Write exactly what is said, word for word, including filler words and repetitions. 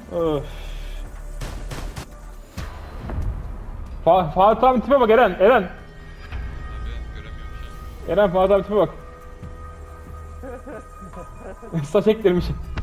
Öf. Fa Fatih abi tipe bak Eren. Eren. Tabii göremiyorum şu an. Eren Fatih abi tipe bak. Saç ektirmiş.